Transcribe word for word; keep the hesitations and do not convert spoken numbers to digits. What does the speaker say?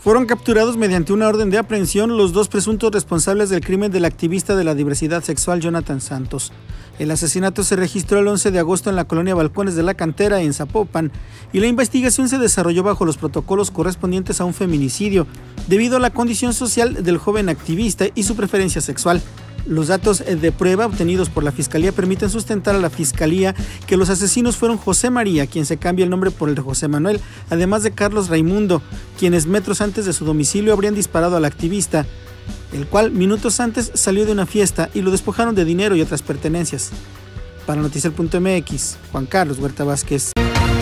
Fueron capturados mediante una orden de aprehensión los dos presuntos responsables del crimen del activista de la diversidad sexual Jonathan Santos. El asesinato se registró el once de agosto en la colonia Balcones de la Cantera, en Zapopan, y la investigación se desarrolló bajo los protocolos correspondientes a un feminicidio, debido a la condición social del joven activista y su preferencia sexual. Los datos de prueba obtenidos por la Fiscalía permiten sustentar a la Fiscalía que los asesinos fueron José María, quien se cambia el nombre por el de José Manuel, además de Carlos Raimundo, quienes metros antes de su domicilio habrían disparado al activista, el cual minutos antes salió de una fiesta y lo despojaron de dinero y otras pertenencias. Para Noticiel punto M X, Juan Carlos Huerta Vázquez.